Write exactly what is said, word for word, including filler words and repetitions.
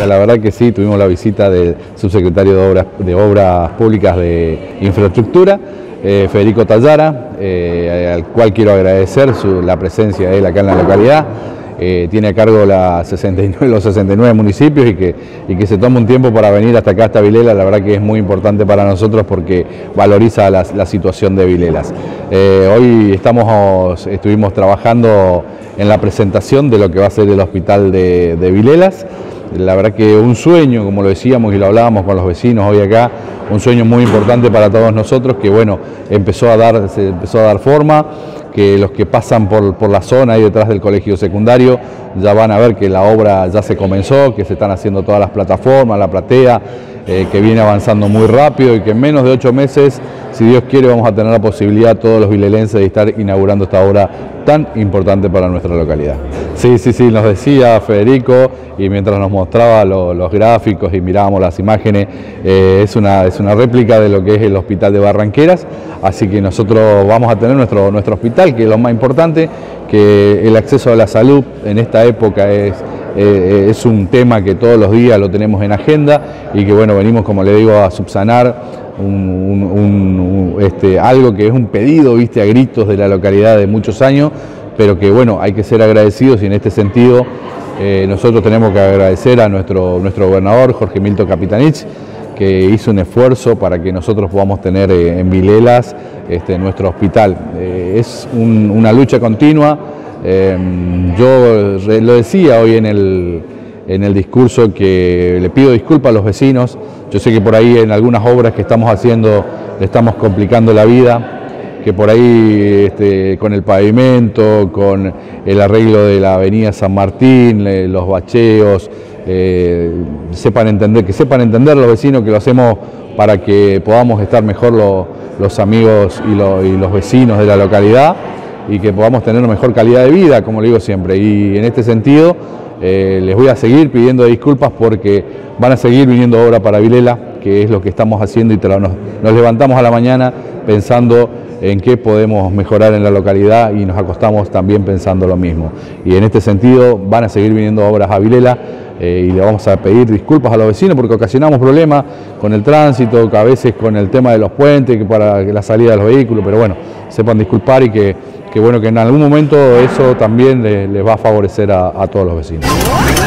La verdad que sí, tuvimos la visita del subsecretario de Obras, de Obras Públicas de Infraestructura, eh, Federico Tallara, eh, al cual quiero agradecer su, la presencia de él acá en la localidad. Eh, tiene a cargo la sesenta y nueve, los sesenta y nueve municipios y que, y que se tome un tiempo para venir hasta acá, hasta Vilela, la verdad que es muy importante para nosotros porque valoriza la, la situación de Vilelas. Eh, hoy estamos, estuvimos trabajando en la presentación de lo que va a ser el hospital de, de Vilelas. La verdad que un sueño, como lo decíamos y lo hablábamos con los vecinos hoy acá, un sueño muy importante para todos nosotros que bueno, empezó a dar, se empezó a dar forma, que los que pasan por, por la zona ahí detrás del colegio secundario ya van a ver que la obra ya se comenzó, que se están haciendo todas las plataformas, la platea, eh, que viene avanzando muy rápido y que en menos de ocho meses, si Dios quiere, vamos a tener la posibilidad todos los vilelenses de estar inaugurando esta obra tan importante para nuestra localidad. Sí, sí, sí, nos decía Federico y mientras nos mostraba lo, los gráficos y mirábamos las imágenes, eh, es, una, es una réplica de lo que es el hospital de Barranqueras, así que nosotros vamos a tener nuestro, nuestro hospital, que es lo más importante, que el acceso a la salud en esta época es, eh, es un tema que todos los días lo tenemos en agenda y que bueno, venimos, como le digo, a subsanar Un, un, un, este, algo que es un pedido, viste, a gritos de la localidad de muchos años, pero que bueno, hay que ser agradecidos y en este sentido eh, nosotros tenemos que agradecer a nuestro, nuestro gobernador Jorge Milton Capitanich, que hizo un esfuerzo para que nosotros podamos tener eh, en Vilelas este, nuestro hospital. Eh, es un, una lucha continua, eh, yo lo decía hoy en el... en el discurso que le pido disculpas a los vecinos. Yo sé que por ahí en algunas obras que estamos haciendo le estamos complicando la vida, que por ahí este, con el pavimento, con el arreglo de la avenida San Martín, eh, los bacheos, eh, sepan entender, que sepan entender los vecinos que lo hacemos para que podamos estar mejor lo, los amigos y, lo, y los vecinos de la localidad y que podamos tener una mejor calidad de vida, como le digo siempre. Y en este sentido, Eh, les voy a seguir pidiendo disculpas porque van a seguir viniendo obra para Vilela, que es lo que estamos haciendo y nos, nos levantamos a la mañana pensando en qué podemos mejorar en la localidad y nos acostamos también pensando lo mismo. Y en este sentido van a seguir viniendo obras a Vilela eh, y le vamos a pedir disculpas a los vecinos porque ocasionamos problemas con el tránsito, a veces con el tema de los puentes, que para la salida de los vehículos, pero bueno, sepan disculpar y que que bueno, que en algún momento eso también les, les va a favorecer a, a todos los vecinos.